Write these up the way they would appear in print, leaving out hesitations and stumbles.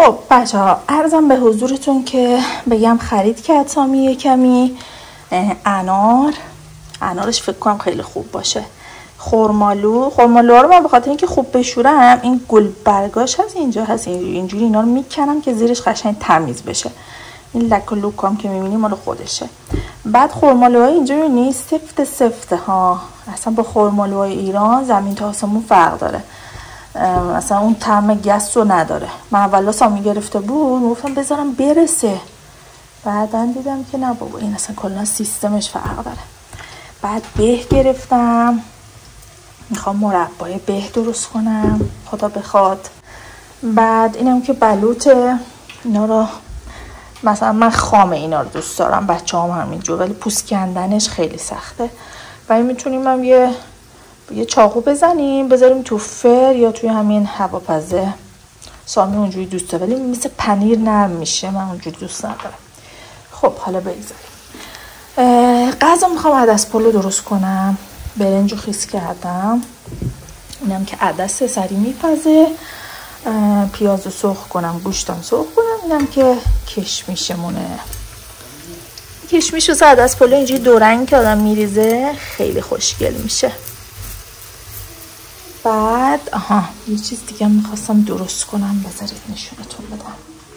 خب بچه ها عرضم به حضورتون که بگم خرید کرد سامی یه کمی انارش فکر کنم خیلی خوب باشه. خرمالو رو من به خاطر اینکه خوب بشورم این گل برگاش هست اینجا هست اینجوری اینا رو میکنم که زیرش قشنگ تمیز بشه. این لک و لوک هم که میبینی مال خودشه. بعد خرمالوهای اینجا میبینی سفته ها، اصلا با خرمالوهای ایران زمین تا آسمون فرق داره. اصلا اون طعم گس رو نداره. من اولا سامی گرفته بود گفتم بذارم برسه، بعدا دیدم که نه بابا این اصلا کلا سیستمش فرق داره. بعد به گرفتم، میخوام مربای به درست کنم خدا بخواد. بعد اینم که بلوطه، اینا رو مثلا من خام اینا رو دوست دارم، بچه هم همینجور، ولی پوست کندنش خیلی سخته. ولی میتونیم هم یه چاقو بزنیم بذاریم تو فر یا توی همین هواپزه. سامی اونجوری دوست داره ولی مثل پنیر نرم میشه، من اونجوری دوست ندارم. خب حالا بگذاریم. غذا میخوام عدس پلو درست کنم. برنجو خیس کردم، اینم که عدس سری میپزه. پیازو سرخ کنم، گوشتم سرخ کنم. اینم که کشمیشمونه. کشمیش و عدس پلو اینجوری دو رنگ که آدم میریزه خیلی خوشگل میشه. بعد یه چیز دیگه میخواستم درست کنم، بذارید نشونتون بدم.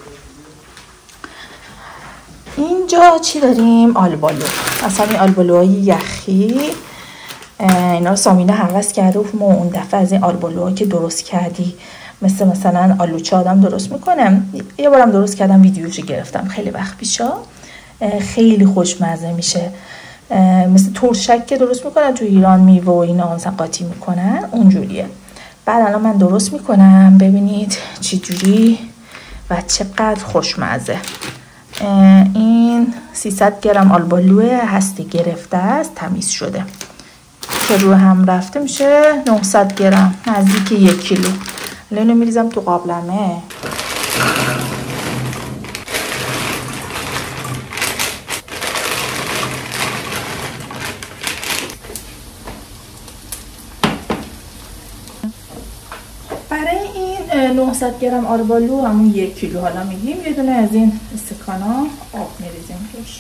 اینجا چی داریم؟ آلبالو. اصلا این آلبالوهای یخی اینا رو سامینه هوس کرده و ما اون دفعه از این آلبالوها که درست کردی مثلا آلوچه آدم درست میکنم، یه بارم درست کردم ویدیوشو گرفتم خیلی وقت پیشا. خیلی خوشمزه میشه، مثل ترشک که درست میکنن تو ایران میوه و اینا مثلا قاطی میکنن اونجوریه. بعد الان من درست میکنم ببینید چه جوری و چقدر خوشمزه. این 300 گرم آلبالو هستی گرفته است، تمیز شده که رو هم رفته میشه 900 گرم، نزدیک 1 کیلو. الان اینو میریزم تو قابلمه. برای این 900 گرم آلبالو همون 1 کیلو حالا میگیم یه دونه از این استکانا آب میریزیم توش.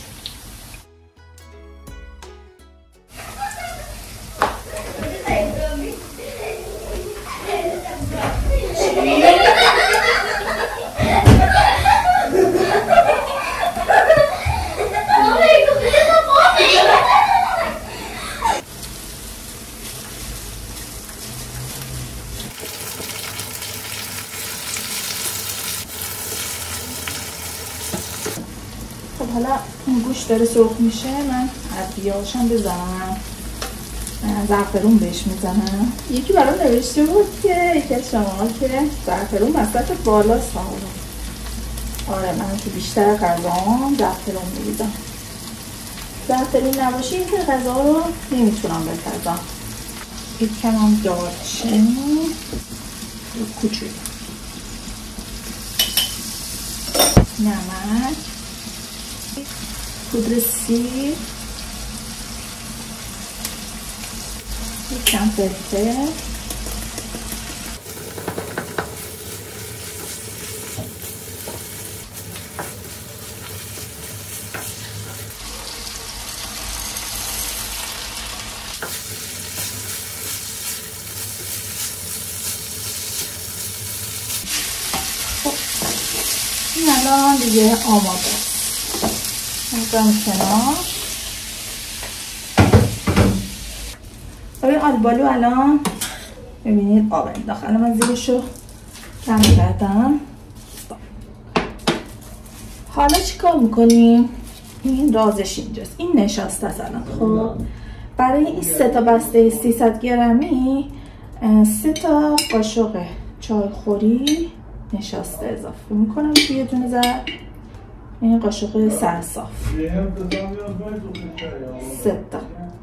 خب حالا این گوش داره سرخ میشه، من عدیاشم بزنم، زعفرون بهش میزنم. یکی برام نوشته بود که یکی از شماها که زعفرون مصرف بالاست. آره من تو بیشتر غذاام زعفرون میریزم. زعفرون نباشه این غذا رو نمیتونم بپزم. یک کم هم دارچینی کوچولو، نمک، پودر سیر، یک کم فلفل، این الان دیگه آماده است. میذارم کنار. این آلبالو الان ببینید آب انداخت. الان من زیرشو کم کردم. حالا چیکار میکنیم؟ این رازش اینجاست. این نشاسته است الان. خب برای این 3 تا بسته 300 گرمی 3 تا قاشق چایخوری نشاسته اضافه میکنم توی یه دونه ظرف. این قاشق سرصاف 3 تا.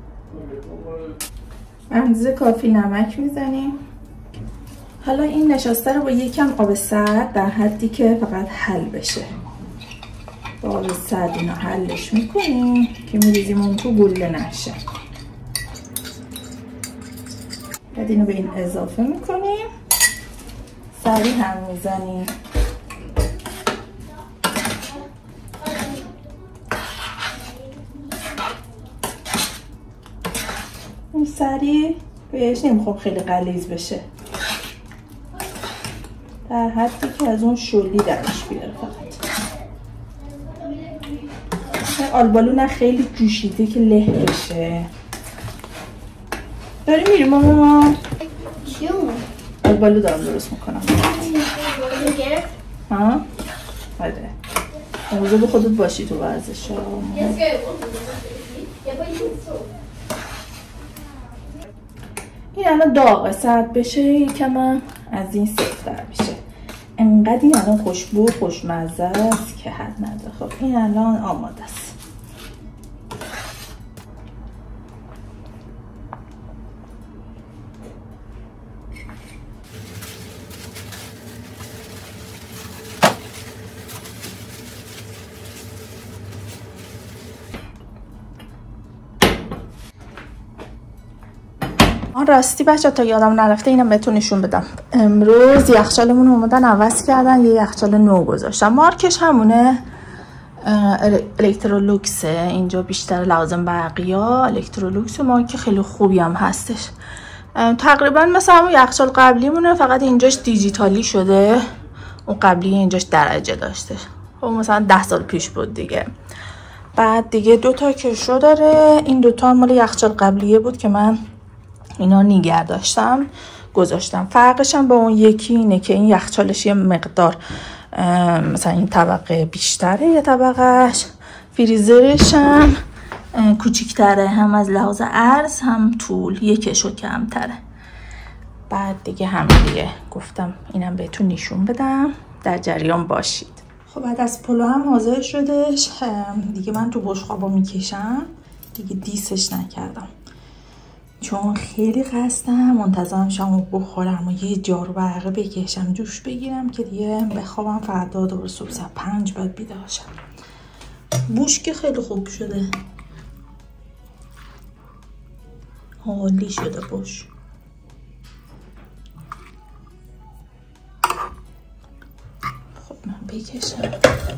اندازه کافی نمک میزنیم. حالا این نشاسته رو با یکم آب سرد در حدی که فقط حل بشه با آب سرد اینو حلش میکنیم که میریزیم اون تو گوله نشه. بعد اینو به این اضافه میکنیم، سریع هم میزنیم. این سری بهش نمیخوام خیلی غلیظ بشه، در حدی که از اون شلی درش بیاره. فقط آلبالو نه خیلی جوشیده که له بشه. داری میری ماما؟ آلبالو دارم درست میکنم. ها؟ آره مواظب خودت باشی تو ورزش ها. این الان داغه، سرد بشه یکم از این سفت‌تر بشه. انقدر این الان خوشبو و خوشمزه است که حد نداره. خب این الان آماده است. راستی بچه تا یادم نرفته اینم بهتون نشون بدم. امروز یخچالمون اومدن عوض کردن، یه یخچال نو گذاشتم. مارکش همونه، الکترولوکسه. اینجا بیشتر لازم برقیا الکترولوکس، مارک خیلی خوبی هم هستش. تقریبا مثل همون یخچال قبلیمونه، فقط اینجاش دیجیتالی شده، اون قبلی اینجاش درجه داشته. خب مثلا 10 سال پیش بود دیگه. بعد دیگه 2 تا کشو داره. این 2 تا مال یخچال قبلیه بود که من اینا نیگر داشتم گذاشتم. فرقش هم با اون یکی اینه که این یخچالش یه مقدار مثلا این طبقه بیشتره، یه طبقهش فریزرش هم کوچیک‌تره، هم از لحاظ عرض هم طول، یه کشو کمتره. بعد دیگه همین دیگه گفتم اینم بهتون نشون بدم، در جریان باشید. خب بعد از پلو هم حاضر شدش دیگه. من تو بشقابا میکشم دیگه، دیسش نکردم چون خیلی خستم، منتظرم شامو بخورم و یه جارو برقه بکشم جوش بگیرم که دیگه بخوابم. فردا دوباره صبح ساعت 5 باید بیدار شم. بوش که خیلی خوب شده، عالی شده بوش. خب من بکشم.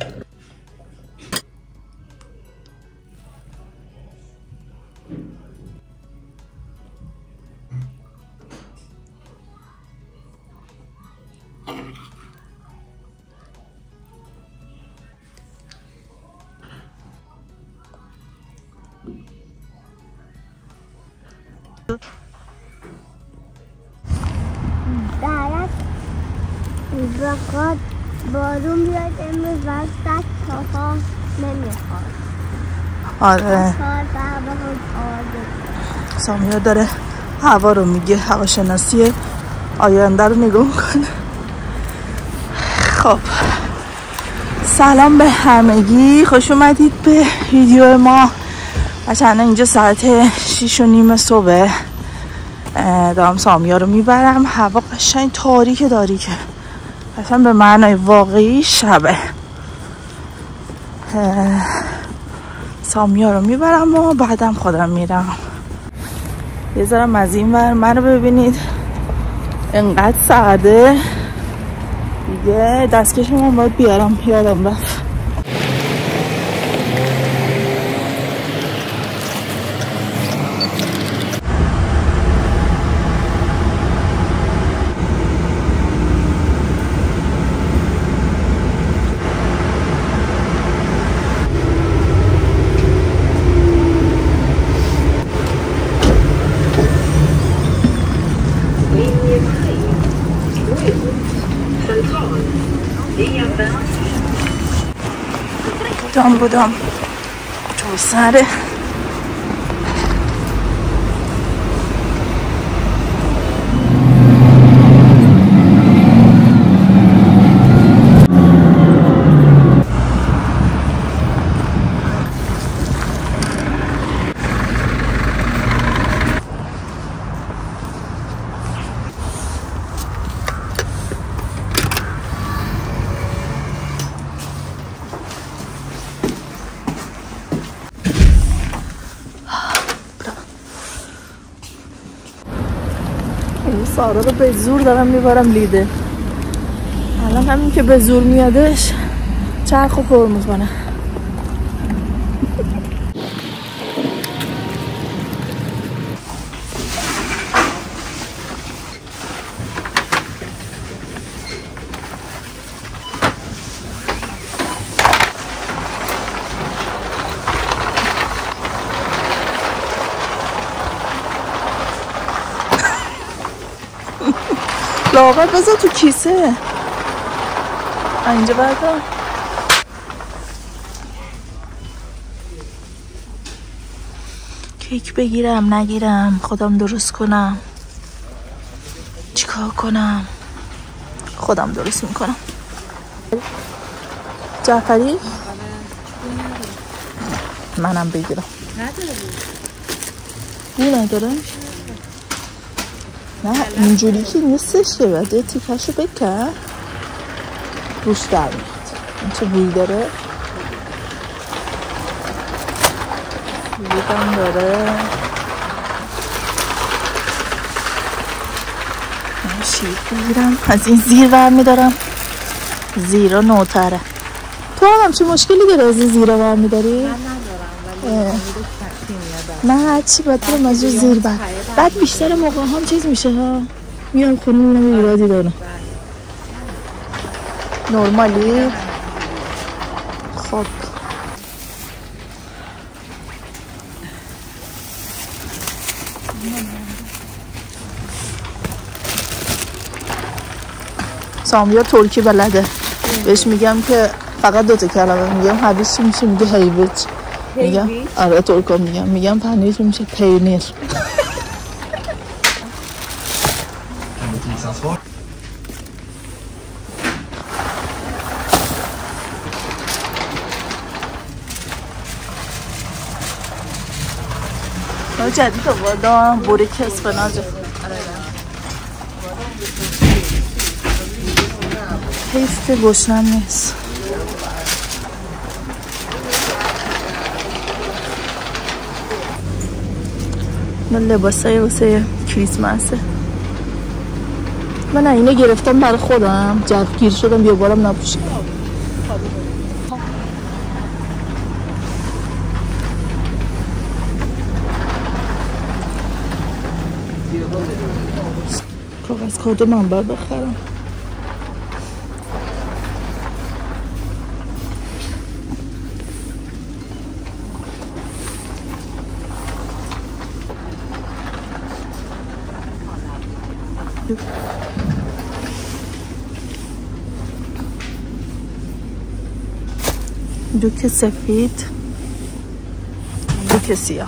بخواد بارون بیاد امروز وقت تافا نمیخواد. آره سامیا داره هوا رو میگه، هواشناسی آینده رو نگاه میکنه. خب سلام به همگی، خوش اومدید به ویدیو ما. بچه‌ها اینجا ساعت 6:30 صبح دارم سامیا رو میبرم. هوا قشنگ تاریکه، اصلا به معنای واقعی شبه. سامیا رو میبرم و بعدم خودم میرم. یه ذرم از این ور منو ببینید، انقدر سرده دیگه. دستکشم باید بیارم، یادم رفت. بودم تو سر سارا رو به زور دارم میبرم لیده. الان همین که به زور میادش چرخ و پر میکنه. لاغر بذار تو کیسه. اینجا بردار. کیک بگیرم نگیرم، خودم درست کنم، چیکار کنم؟ خودم درست میکنم. جعفری؟ منم بگیرم. نداره؟ نه اینجوری که نیستشه، باید یه تیکشو بکن روش در میاد. این چه بوی داره؟ بویدم داره. شیر بگیرم، از این زیر برمیدارم. زیرا نوتره. تو هم چه مشکلی داره از این زیرا برمیداری؟ من ندارم ولی من هرچی باید برم از این زیر بعد بیشتر موقع هم چیز میشه ها، میام خونه میبینم ایرادی داره. نرمالی؟ خب سامیار ترکی بلده، بهش میگم که فقط 2 کلمه میگم حویج چی میشه، میگه حیویج. میگم آره ترکا میگم پنیر چی میشه، پینیر. جدید آوردم بوریک اسفناج. حیف که گشنم نیست. من لباسای واسه کریسمسه. من اینو گرفتم برای خودم، جوگیر شدم یه بارم نپوشم. کاغذ کارت من باید بخرم. دوک سفید، دوک سیاه.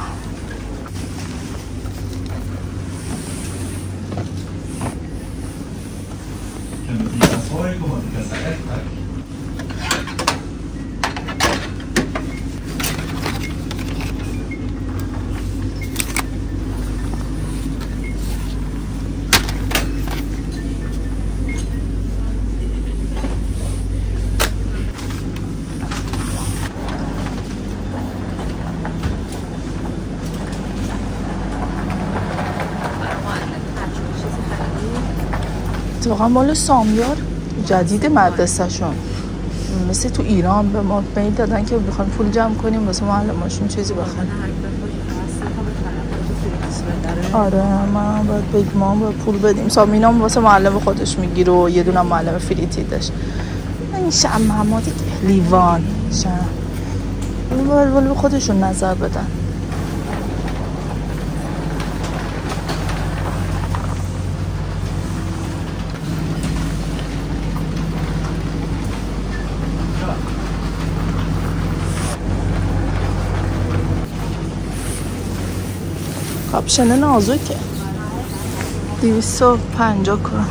واقعا مال سامیار جدید مدرسه شون، مثل تو ایران به ما میل دادن که بخوام پول جمع کنیم واسه معلماشون چیزی بخریم. آره من باید بگم ما باید پول بدیم. سامینام واسه معلم خودش میگیره و یه دونه معلم فریتی داشت. این شمع دیگه لیوان شمع ولی به خودشون نظر بدن. کاپشن نازکه 250 کرون.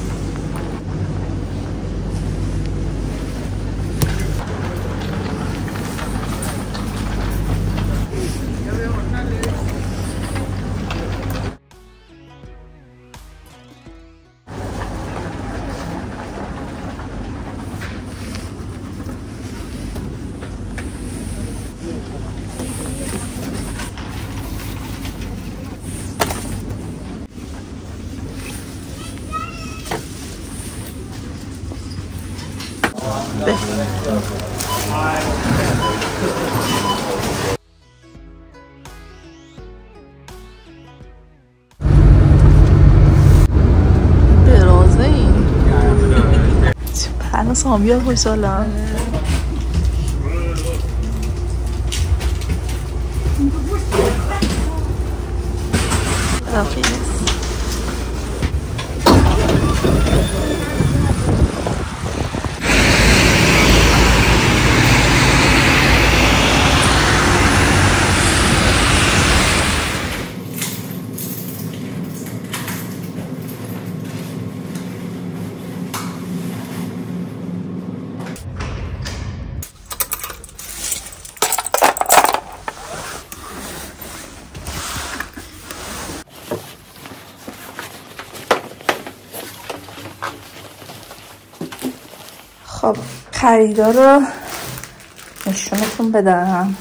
برازه این هنوز سامیار خوشحالم. خب خریدا رو نشونتون بدم.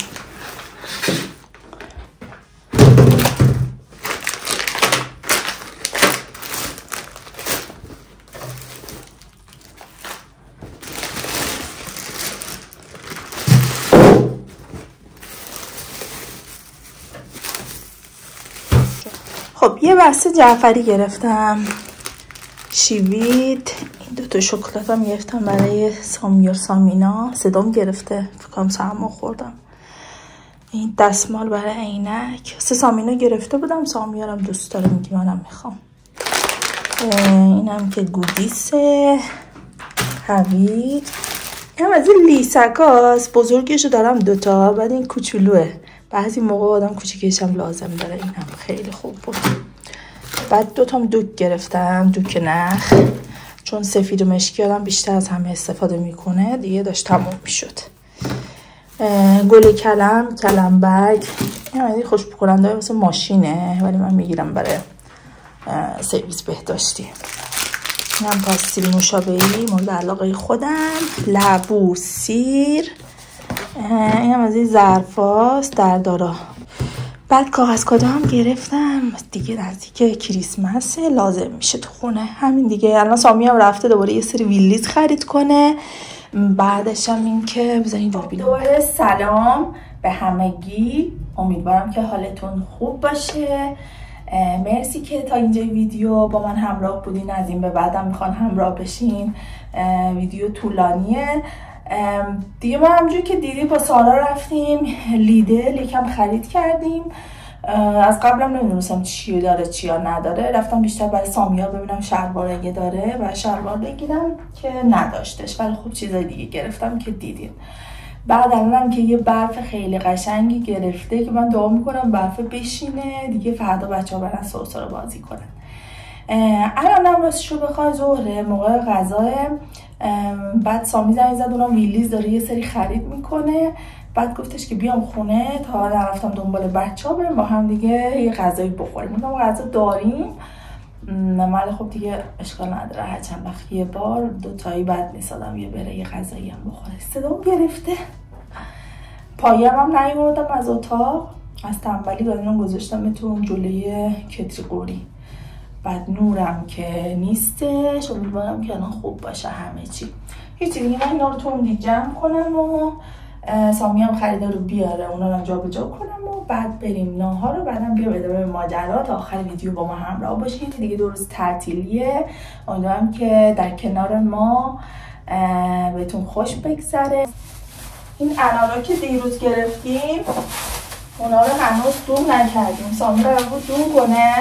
خب یه بسته جعفری گرفتم، شیوید، این دوتا شکلات هم گرفتم برای سامیار سامینا، صدام گرفته فکرم سرما خوردم. این دستمال برای عینک، 3 سامینا گرفته بودم، سامیارم دوست داره میگه منم میخوام. اینم که گودیسه حوید، اینم از این لیسکاست، بزرگشو دارم دوتا، بعد این کوچولوه، بعضی موقع آدم کوچیکش هم لازم داره. این هم خیلی خوب بود. بعد دوتام دوک گرفتم، دوک نخ، چون سفید و مشکی آدم بیشتر از همه استفاده میکنه دیگه، داشت تموم میشد. گل کلم برگ، این خوشبو کننده واسه ماشینه ولی من میگیرم برای سرویس بهداشتی. این هم پاستیل نوشابه‌ای مورد علاقه خودم. لبو سیر، این هم از این ظرفاست در دارا. بعد کاغذ کادو هم گرفتم دیگه، نزدیک کریسمسه لازم میشه تو خونه. همین دیگه. الان سامی هم رفته دوباره یه سری ویلیز خرید کنه. بعدش هم این که بذارین دوربین. دوباره سلام به همگی، امیدوارم که حالتون خوب باشه. مرسی که تا اینجای ویدیو با من همراه بودین. از این به بعدم میخوان همراه بشین. ویدیو طولانیه دیگه. ما همونجور که دیدی با سارا رفتیم لیدل یکم خرید کردیم. از قبلم نمیدونستم چی داره چی نداره، رفتم بیشتر برای سامیار ببینم شلوار اگه داره و شلوار بگیرم که نداشتش، ولی خب چیزای دیگه گرفتم که دیدین. بعد الانم که یه برف خیلی قشنگی گرفته که من دعا میکنم برف بشینه دیگه، فردا بچه‌ها برن سرسره بازی کنن. الانم راستشو بخوای ظهر موقع غذا، بعد سامی زنگ زد، اونم ویلیز داره یه سری خرید میکنه. بعد گفتش که بیام خونه تا نرفتم دنبال بچه‌ها بریم با هم دیگه یه غذایی بخوریم. ما غذا داریم ولی خب دیگه اشکال نداره، هر چند وقت یه بار دوتایی بد نیست آدم یه بره یه غذایی هم بخوره. صدام گرفته، پایم هم نیوردم از اتاق، از تنبلی دادنم گذاشتم تو جلوی کتری قوری. بعد نورم که نیستش، امیدوارم که الان خوب باشه همه چی. هیچی دیگه، من اینا رو تو اون جمع کنم و سامی هم خریده رو بیاره اونا رو جابجا کنم و بعد بریم ناهار رو، بعدم بیا ادامه ماجرا. تا آخر ویدیو با ما همراه باشید دیگه. 2 روز تعطیلیه، امیدوارم که در کنار ما بهتون خوش بگذره. این انارا که دیروز گرفتیم اونا رو هنوز دون نکردیم، سامی رو بود دون کنه.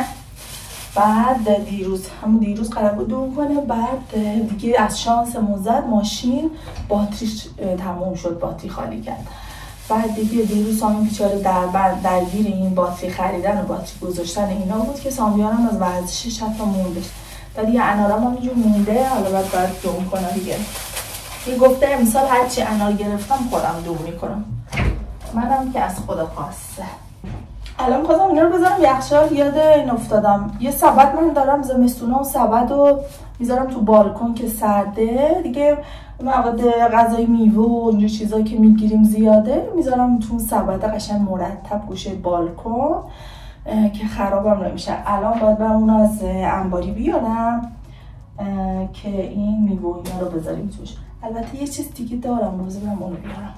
بعد دیروز قرار بود دون کنه. بعد دیگه از شانس مزد ماشین باتریش تموم شد، باتری خالی کرد. بعد دیگه دیروز سامی بیچاره درگیر این باتری خریدن و باتری گذاشتن اینا بود که سامیارم از ورزشش حتی مونده. بعد یه انارم هم اینجور مونده، حالا باید دون کنه دیگه. این گفته امسال هرچی انار گرفتم خودم دون میکنم، منم که از خدا خواسته. الان خواستم اینا رو بذارم یخچال، یاد این افتادم یه سبد من دارم زمستونا و سبد رو میذارم تو بالکن که سرده دیگه، مواد غذایی میوه و اینجور چیزایی که میگیریم زیاده میذارم تو سبد قشنگ مرتب گوشه بالکن که خرابم نمیشه. الان باید برم اون از انباری بیارم که این میوه اینا رو بذاریم توش. البته یه چیز دیگه دارم، روزه برم اونو بیارم.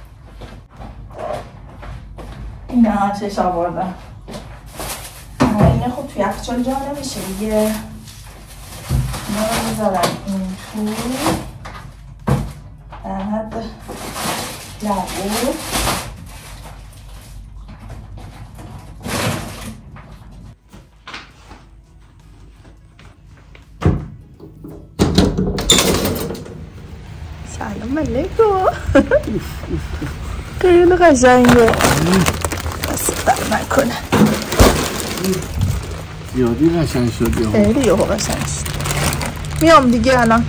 این چش آوردم، اینه خب توی یخچال جا نمیشه دیگه. اینا رو میذارم این تو بعد لبو سلام علیکم. خیلی قشنگه، دست در نکنه. زیادی قشنگ شد یا خیلی یهو قشنگ شد. میام دیگه الان.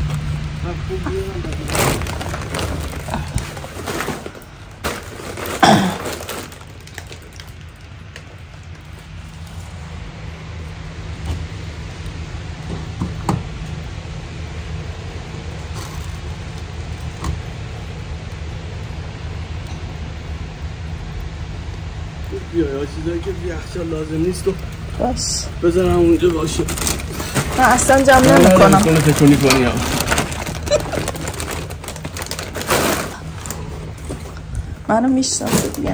بیا یا چیزایی که یخچال لازم نیست و باش بذارم اونجا باشه. من اصلا جمع نمی‌کنم. کنه تکونی کنی ها. منو میشناسه دیگه.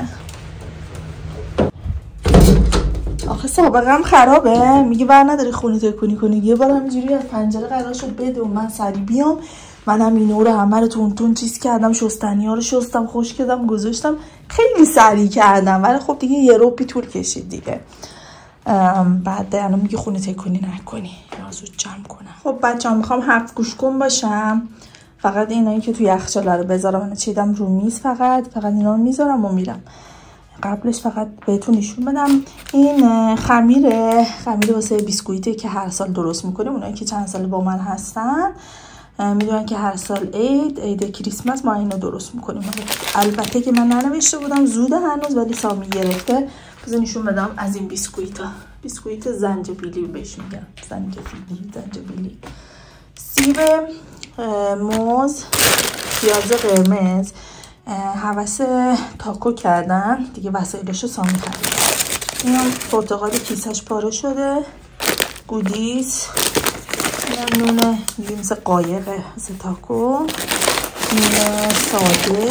آخه سابقم خرابه، میگه بر نداری خونه تکونی کنی. یه بار همینجوری از پنجره قرار شد بده و من سری بیام، منم اینو رو همه رو تون چیز کردم، شستنی ها رو شستم، خوش کردم، گذاشتم، خیلی سریع کردم، ولی خب دیگه یه روبی طول کشید دیگه. بعد الان میگه خونه تکونی نکنی، یا زود جمع کنم. خب بچه‌ها میخوام حرف گوش کن باشم. فقط اینایی که توی یخچال رو بذارم، من چیدم رو میز، فقط اینا رو میذارم و میرم. قبلش فقط بهتون نشون بدم این خمیره واسه بیسکویته که هر سال درست میکنیم. اونایی که چند سال با من هستن میدونن که هر سال عید کریسمس ما اینو درست میکنیم. البته که من ننوشته بودم، زوده هنوز، ولی سامی گرفته. بذار نشون بدم از این بیسکویت زنجبیلی بهش میگم، زنجبیلی. سیب، موز، پیاز قرمز. هوس تاکو کردن دیگه، وسایلشو سامی خرید. اینم پرتقال کیسش پاره شده، گودیس، اینم نون میگه مثل قایقه مثل تاکو، نون ساده،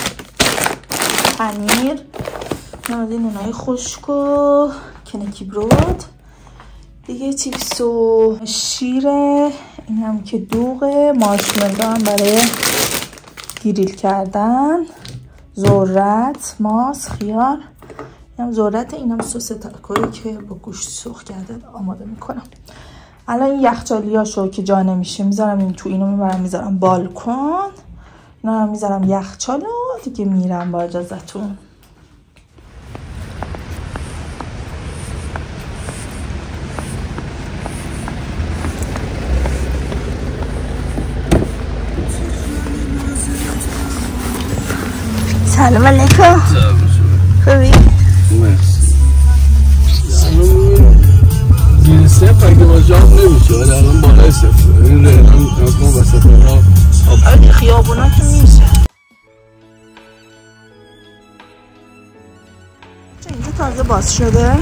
پنیر، این نونای خشک و کنکی برود دیگه، چیپس و شیره. این هم که دوغه، مارشملو هم برای گریل کردن، ذرت، ماس، خیار. اینم ذرت، اینم سس تاکویی که با گوشت سرخ کرده آماده میکنم. الان این یخچالیاشو که جا نمیشه میذارم این تو، اینو میبرم میذارم بالکن، اینا رو میذارم یخچالو دیگه، میرم با اجازهتون. سلام علیکم. خوبی؟ مرسی. زیر صفر اگه با جاب نمیشه، ولی الان بالای صفر. این ریلان کن وسط راه آره خیابونا که میشه. اینجا تازه باز شده،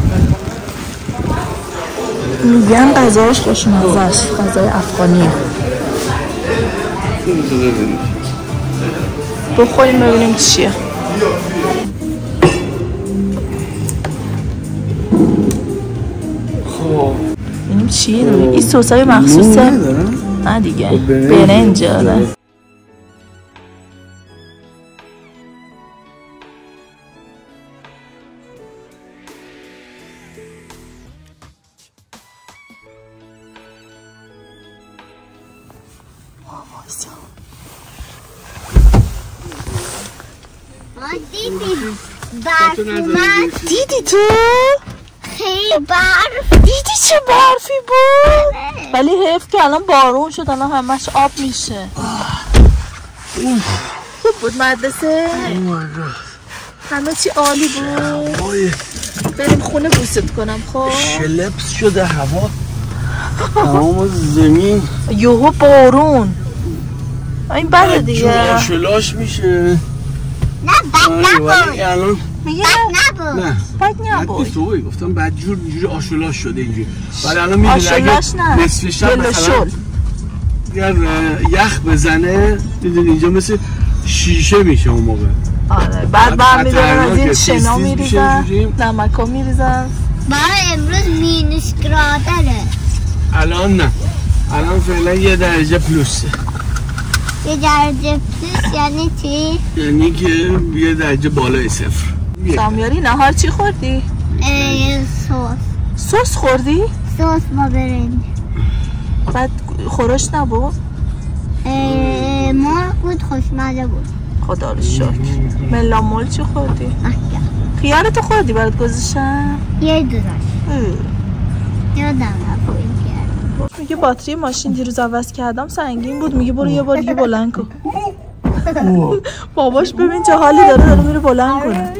میگن غذاش خوشمزه است، غذای افغانیه. بخوریم ببینیم چیه. خب ببینیم چیه. این سسای مخصوصه. نه دیگه برنج. آره برف اومد. دیدی تو؟ خیلی برف. دیدی چه برفی بود؟ ولی حیف که الان بارون شد، الان همش آب میشه. خوب بود مدرسه؟ همه چی عالی بود. بریم خونه بوست کنم. خب شلپس شده هوا، تمام زمین یهو بارون. این بده دیگه، آشلاش میشه. نه بد نبود. الان میگه نه بد نبود. توی گفتم بعد جوری آشلاش شده اینجوری، ولی الان میدونی آشلاش نه، نصف شب مثلا یخ بزنه، دیدین اینجا مثل شیشه میشه اون موقع. آره بعد برمیدارن از این شنا میریزن، نمکا میریزن. برای امروز مینوس گرادره. الان نه، الان فعلا 1 درجه پلوسه. 1 درجه پلوس یعنی چی؟ یعنی که 1 درجه بالای صفر. سامیاری نهار چی خوردی؟ سس خوردی؟ سس با برنج. بعد خورش نبود؟ مرغ بود، خوشمزه بود. خدا رو شکر. ملامول چی خوردی؟ خیارتو خوردی برات گذاشتم؟ یه دو داشت یادم رفت این کرد. میگه باتری ماشین دیروز عوض کردم سنگین بود، میگه برو یه بار دیگه بلند کن. باباش ببین چه حالی داره میره بلند کنه.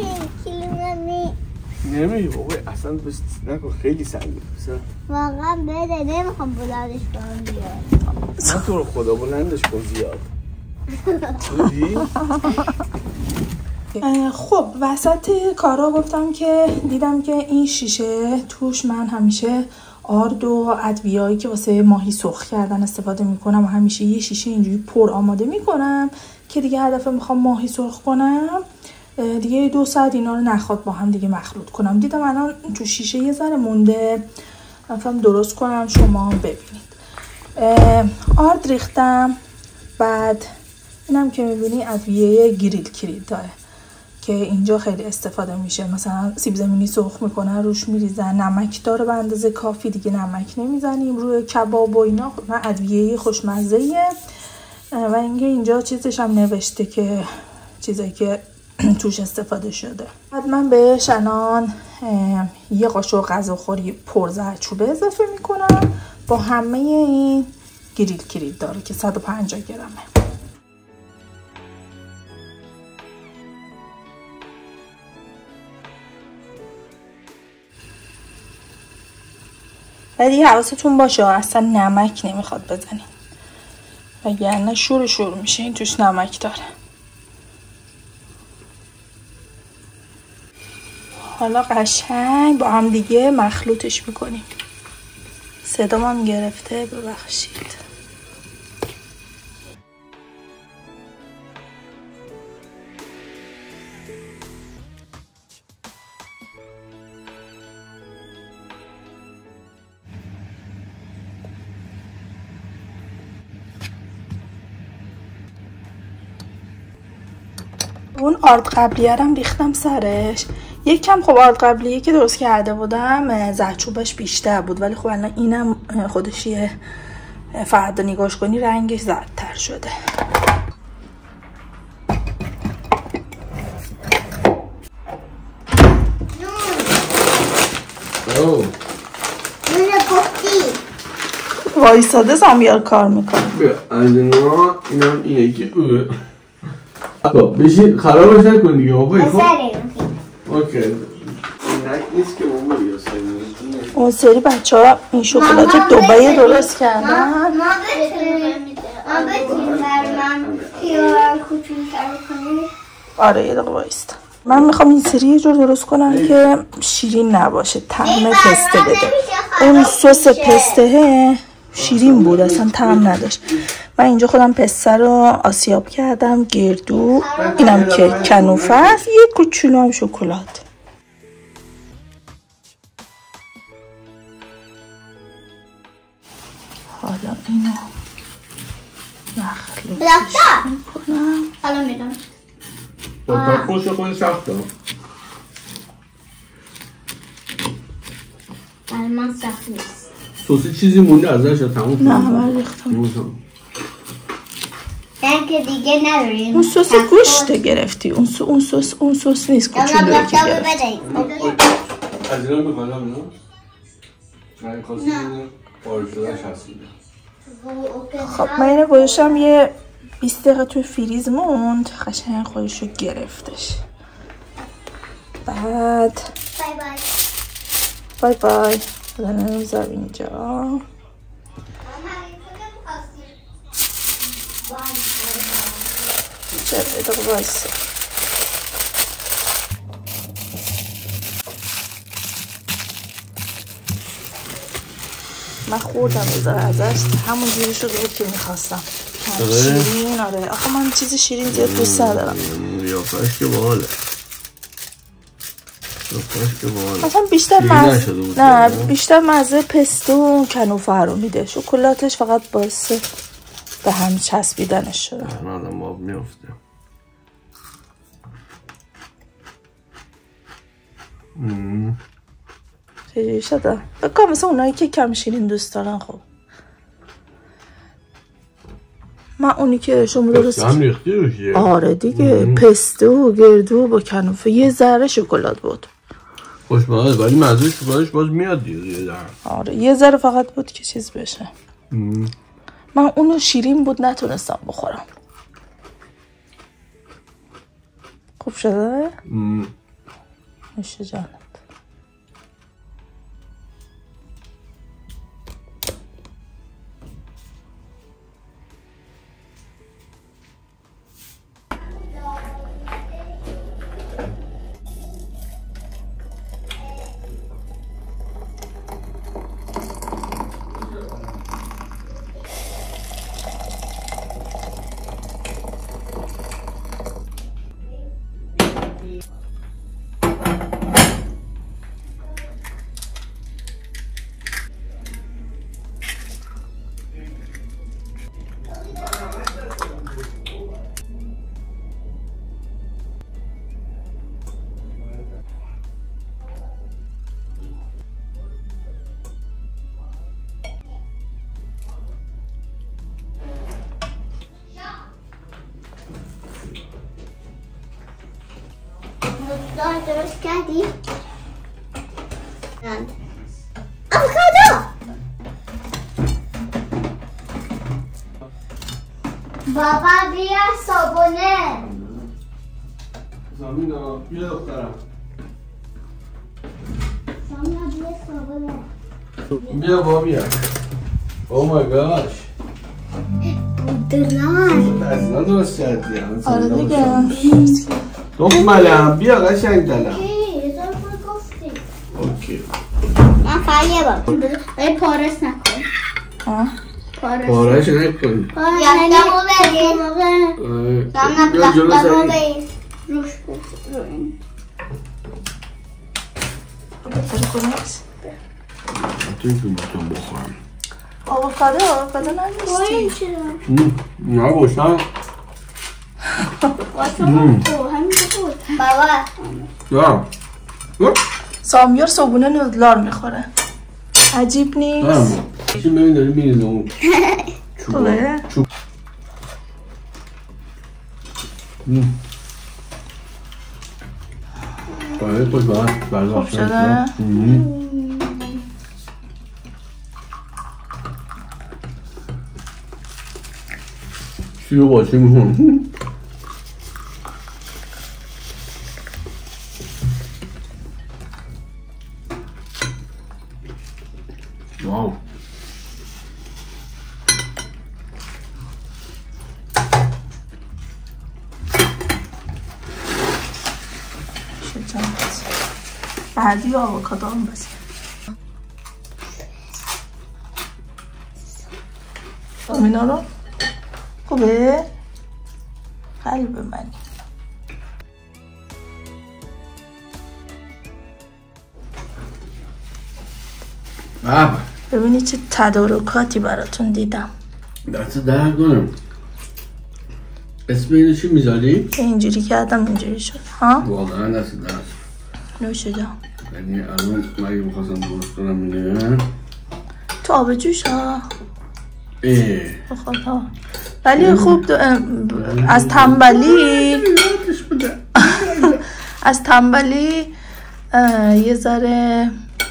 نمیگه بابا اصلا بس نکن، خیلی سنگین واقعا بده، نمیخوام بلندش کنم بیاد. نه تو رو خدا بلندش کن زیاد. دیدی؟ خب وسط کارا گفتم که دیدم که این شیشه توش من همیشه آرد و ادویه‌ای که واسه ماهی سرخ کردن استفاده میکنم و همیشه یه شیشه اینجوری پر آماده میکنم که دیگه هدف میخوام ماهی سرخ کنم دیگه 2 ساعت اینا رو نخواد با هم دیگه مخلوط کنم. دیدم الان تو شیشه یه ذره مونده، رفتم درست کنم شما ببینید. آرد ریختم، بعد اینم که میبینی ادویه گریل کریل داره که اینجا خیلی استفاده میشه، مثلا سیب زمینی سرخ میکنن روش میریزن، نمک داره به اندازه کافی، دیگه نمک نمیزنیم روی کباب و اینا، ادویه خوشمزه‌ایه. و اینجا چیزش هم نوشته که چیزایی که توش استفاده شده. بعد من بهش الان یه قاشق غذاخوری پر زردچوبه اضافه میکنم با همه این گریل کریل داره که 150 گرمه. ولی حواستون باشه اصلا نمک نمیخواد بزنید وگرنه شور میشه، این توش نمک داره. حالا قشنگ با هم دیگه مخلوطش میکنیم. صدام هم گرفته، ببخشید. اون آرد قبلیه هم ریختم سرش. یک کم خب آرد قبلیه که درست کرده بودم زردچوبش بیشتر بود، ولی خب الان اینم خودش یه فردا نگاش کنی رنگش زردتر شده. وایساده سامیار کار میکنه. اینا اینم اینه که بشین خرابش نکن دیگه بابا. اوکی نیست که بابا اون سری بچه ها این شکلات دبی درست کردن. ما بتونیم برمم خیار کوچولتر کنیم. آره یه دقیقه بایست. من میخوام این سری یه جور درست کنم که شیرین نباشه، طعم پسته بده. اون سس پسته شیرین بود اصلا طعم نداشت. من اینجا خودم پسته رو آسیاب کردم، گردو، اینم که کنوفه است، یه کوچولو هم شکلات. حالا اینو مخلوطش میکنم. حالا میدونم تا خوش خود سخته. برای من سخت نیست. سوسی چیزی مونده ازش تموم کنم؟ نه من ریختم. که دیگه نداریم. اون سس گوشت گرفتی، اون سس نیست کوچولویی که گرفتی. از اینا میخوانم نه؟ من خواستی پارشدهش هستیده. خب من اینو گذاشتم یه 20 دقیقه توی فریز موند، قشنگ خودشو گرفتش. بعد بای بای بودن نمیذار اینجا. چه دقیقه بایسته. من خوردم بذاره ازش همون جوری شده بود که میخواستم. شیرین آره. آخه من چیز شیرین زیاد دوست ندارم. یافش که باحاله. مثلا بیشتر مزه پسته و کنوفه رو میده. شکلاتش فقط باعث به هم چسبیدنش شده. من آدم آب میافته. چجوری شده؟ بکنم مثلا اونایی که کم شیرین دوست دارن. خب من اونی که شما درست آره دیگه پسته و گردو با کنوفه یه ذره شکلات بود خوشمزه، ولی مزه شکلاتش باز میاد دیگه. آره یه ذره فقط بود که چیز بشه. من اونو شیرین بود نتونستم بخورم. خوب شده؟ میشه جانت. درست کردی؟ آووکادو بابا بیا صابونه زمینا بیا دخترم سامینا بیا صابونه بیا بابا بیا او مای گاش دلان از اینا درست کردی آره دیگه دخترم بیا قشنگ دلم اوکی من فقط یه بار ولی پارس نکن پارش نکن یادمو بگیر یادمو بگیر روش بگیر توی که باتون بخورم آووکادو نداشتی؟ نه باشم بابا یا سامیار صبونه نودلار میخوره عجیب نیست؟ چی ببین داری میریزه اون خوبه؟ چوب باید خوش خوب شده؟ چی رو باشی میخون واو بعدی آووکادو هم بسید اینا رو خوبه؟ قلب منی ببینید چه تدارکاتی براتون دیدم دست درد کنم اسم اینو چی میذاری؟ اینجوری کردم اینجوری شد ها؟ واقعا دست درد نوشه جان یعنی الان من اگه میخواستم درست کنم اینه تو آب جوش ها اه ها ولی خوب از تنبلی از تنبلی یه ذره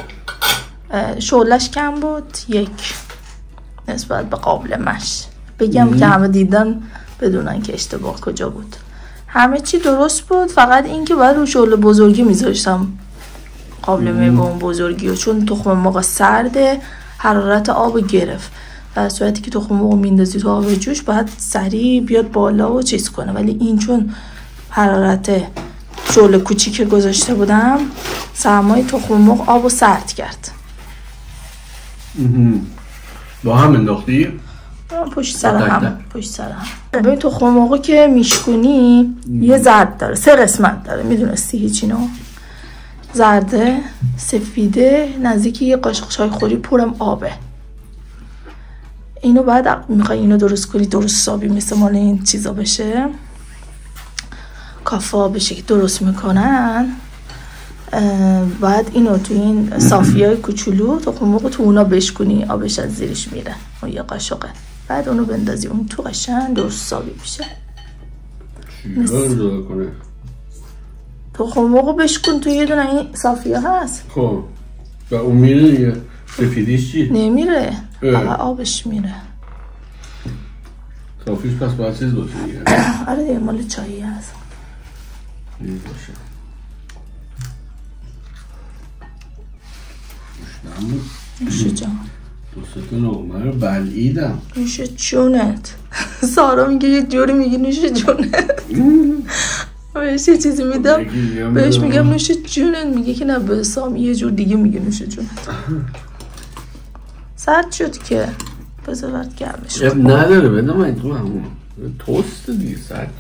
شعلش کم بود یک نسبت به قابلمش بگم که همه دیدن بدونن که اشتباه کجا بود همه چی درست بود فقط این که باید رو شعله بزرگی میذاشتم قابلمه به اون بزرگی و چون تخم مرغ سرده حرارت آب گرفت در صورتی که تخم مرغ میندازی تو آب جوش باید سریع بیاد بالا و چیز کنه ولی این چون حرارت شعله کوچیک گذاشته بودم سرمای تخم مرغ آبو سرد کرد با هم انداختی؟ پشت سر هم پشت سر هم ببین تخم مرغ که میشکنی یه زرد داره 3 قسمت داره میدونستی هیچ اینو زرده سفیده نزدیک یه قاشق چای خوری پرم آبه اینو بعد میخوای اینو درست کنی درست حسابی مثل مال این چیزا بشه کافه بشه که درست میکنن بعد اینو تو این صافیای کوچولو تخم مرغ تو اونا بشکنی آبش از زیرش میره اون یه قاشقه بعد اونو بندازی اون تو قشنگ درست حسابی میشه چیکار کنه تخم مرغ بشکن تو یه دونه این صافیه هست خب و اون میره دیگه سفیدیش چی؟ نمیره فقط آبش میره صافیش پس باید چیز باشه دیگه آره دیگه مال چایی هست نیز باشه نمون نوشه جان دوست لقمه رو بلعیدم نوشه جونت سارا میگه یه جوری میگه نوشه جونت بهش یه چیزی میدم بهش میگم نوشه جونت میگه که نه به سام یه جور دیگه میگه نوشه جونت سرد شد که بذار برد گرمش کنم نداره بده من تو همون توست دیگه سرد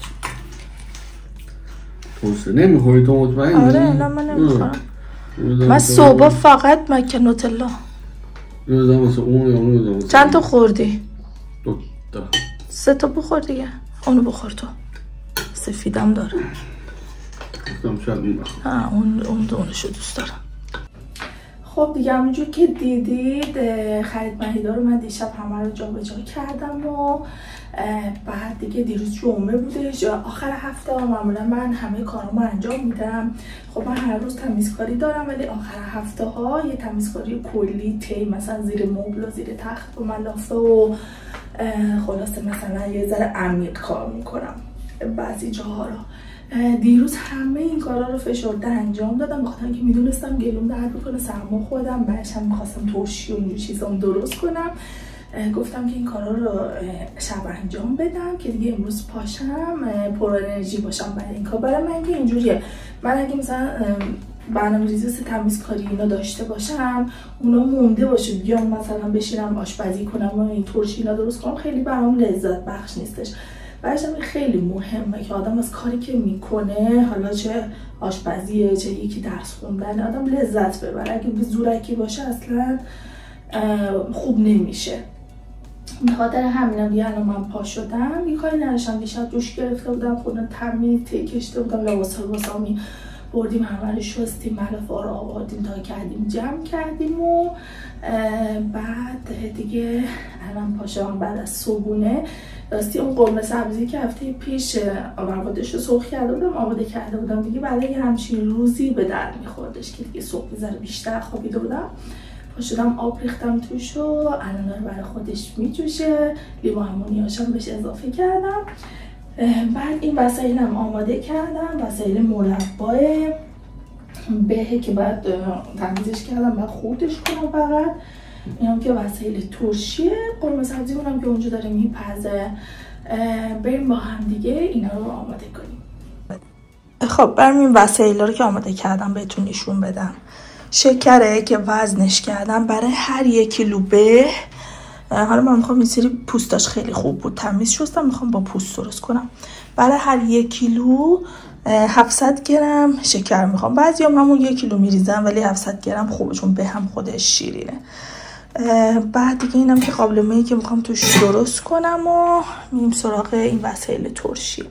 توسته نمیخوری تو مطمئنی؟ آره نه من نمیخورم من صبح فقط مکه نوتلا بزنم واسه اون یا اونو بزنم چند تا خوردی؟ 2 تا 3 تا بخور دیگه اونو بخور تو سفیدم داره گفتم شاید اون بخور اونشو دوست دارم خب دیگه همونجور که دیدید خرید مهیدا رو من دیشب همه رو جابجا کردم و بعد دیگه دیروز جمعه بودش، آخر هفته معمولا من همه کارامو انجام میدم. خب من هر روز تمیزکاری دارم ولی آخر هفته ها یه تمیزکاری کلی مثلا زیر مبل و زیر تخت و ملافه و خلاصه مثلا یه ذره عمیق کار میکنم بعضی جاها رو. دیروز همه این کارا رو فشرده انجام دادم بخاطر اینکه میدونستم گلوم درد میکنه، سرما خودم بعدش هم میخواستم ترشی و اینجور چیزام درست کنم. گفتم که این کارا رو شب انجام بدم که دیگه امروز پاشم پر انرژی باشم برای این کار. برای من که اینجوریه، من اگه مثلا برنامه‌ریزی تمیزکاری اینا داشته باشم اونا مونده باشه بیام مثلا بشینم آشپزی کنم و این ترشی اینا درست کنم، خیلی برام لذت بخش نیستش. برایش خیلی مهمه که آدم از کاری که میکنه، حالا چه آشپزیه چه یکی درس خوندن، آدم لذت ببره. اگه به زورکی باشه اصلا خوب نمیشه. به خاطر همینم دیگه الان من پا شدم، یه کاری نداشتم. دیشب دوش گرفته بودم، خودم تمیز ته کشته بودم، لباسا رو واسامی بردیم همه رو شستیم، ملافه رو آوردیم تا کردیم جمع کردیم و بعد دیگه الان پا شدم بعد از صبحونه. راستی اون قرمه سبزی که هفته پیش موادش رو سرخ کرده بودم آماده کرده بودم دیگه برای همچین روزی به درد میخوردش که دیگه صبح ذره بیشتر خوابیده بودم. پا شدم آب ریختم توش و الان داره برای خودش میجوشه. لیمو امونیاشم بهش اضافه کردم. بعد این وسایلم آماده کردم، وسایل مربا بهه که بعد تمیزش کردم بعد خردش کنم. فقط اینم که وسایل ترشیه، قرمه سبزی اونم که اونجا داره میپزه. بریم با هم دیگه اینا رو آماده کنیم. خب بریم این وسایل رو که آماده کردم بهتون نشون بدم. شکره که وزنش کردم برای هر 1 کیلو به، حالا من میخوام این سری پوستاش خیلی خوب بود تمیز شستم، میخوام با پوست درست کنم. برای هر 1 کیلو 700 گرم شکر میخوام. بعضی هم همون 1 کیلو میریزم ولی 700 گرم خوبه چون به هم خودش شیرینه. بعد دیگه اینم که قابلمه‌ای که میخوام توش درست کنم و میریم سراغ این وسایل ترشی.